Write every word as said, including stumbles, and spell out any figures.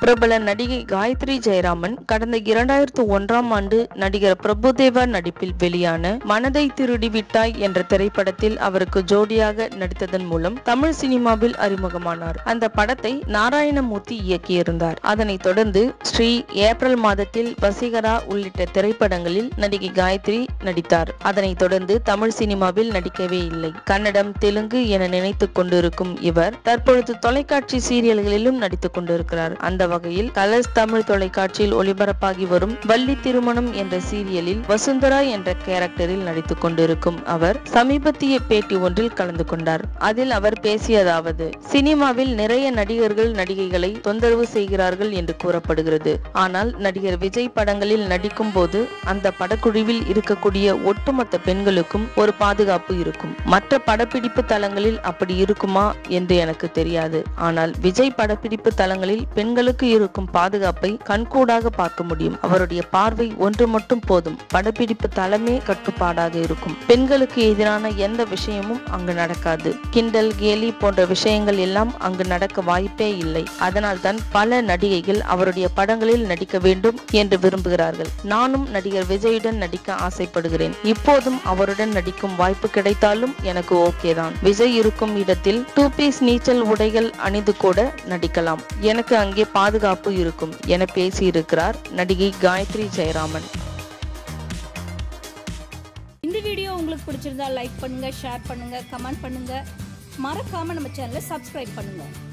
பிரபல நடிகை காயத்ரி ஜெயராமன் கடந்த இரண்டாயிரத்து ஒன்றாம் ஆண்டு நடிகர் பிரபுதேவா நடிப்பில் வெளியான மனதை திருடி விட்டாய் என்ற திரைப்படத்தில் அவருக்கு ஜோடியாக நடித்ததன் மூலம் தமிழ் சினிமாவில் அறிமுகமானார். அந்த படத்தை நாராயணமூர்த்தி இயக்கியிருந்தார். அதனைத் தொடர்ந்து ஸ்ரீ, ஏப்ரல் மாதத்தில் வசீகரா உள்ளிட்ட திரைப்படங்களில் நடிகை காயத்ரி நடித்தார். அதனைத் தொடர்ந்து தமிழ் சினிமாவில் நடிக்கவே இல்லை. கன்னடம், தெலுங்கு என நினைத்துக் கொண்டிருக்கும் இவர் தற்பொழுது தொலைக்காட்சி சீரியல்களிலும் நடித்துக் கொண்டிருக்கிறார். அந்த வகையில் கலர்ஸ் தமிழ் தொலைக்காட்சியில் ஒளிபரப்பாகி வரும் வள்ளி திருமணம் என்ற சீரியலில் வசுந்தரா என்ற கேரக்டரில் நடித்துக் கொண்டிருக்கும் அவர் சமீபத்திய பேட்டி ஒன்றில் கலந்து கொண்டார். அதில் அவர் பேசியதாவது: சினிமாவில் நிறைய நடிகர்கள் நடிகைகளை தொந்தரவு செய்கிறார்கள் என்று கூறப்படுகிறது. ஆனால் நடிகர் விஜய் படங்களில் நடிக்கும் போது அந்த படக்குழுவில் இருக்கக்கூடிய ஒட்டுமொத்த பெண்களுக்கும் ஒரு பாதுகாப்பு இருக்கும். மற்ற படப்பிடிப்பு தளங்களில் அப்படி இருக்குமா என்று எனக்கு தெரியாது. ஆனால் விஜய் படப்பிடிப்பு தளங்களில் பெண்களுக்கு இருக்கும் பாதுகாப்பை கண்கூடாக பார்க்க முடியும். அவருடைய பார்வை ஒன்று மட்டும் போதும். படப்பிடிப்பு தளமே கட்டுப்பாடாக இருக்கும். பெண்களுக்கு எதிரான எந்த விஷயமும் அங்கு நடக்காது. கிண்டல், கேலி போன்ற விஷயங்கள் எல்லாம் அங்கு நடக்க வாய்ப்பே இல்லை. அதனால் தான் பல நடிகைகள் அவருடைய படங்களில் நடிக்க வேண்டும் என்று விரும்புகிறார்கள். நானும் நடிகர் விஜயுடன் நடிக்க ஆசைப்படுகிறேன். இப்போதும் அவருடன் நடிக்கும் வாய்ப்பு கிடைத்தாலும் எனக்கு ஓகே தான். விஜய் இருக்கும் இடத்தில் டூ பீஸ் நீச்சல் உடைகள் அணிந்து கூட நடிக்கலாம். எனக்கு அங்கே பாதுகாப்பு இருக்கும் என பேசியிருக்கிறார் நடிகை காயத்ரி ஜெயராமன். இந்த வீடியோ உங்களுக்கு பிடிச்சிருந்தா லைக் பண்ணுங்க, ஷேர் பண்ணுங்க, கமெண்ட் பண்ணுங்க. மறக்காம நம்ம சேனலை சப்ஸ்கிரைப் பண்ணுங்க.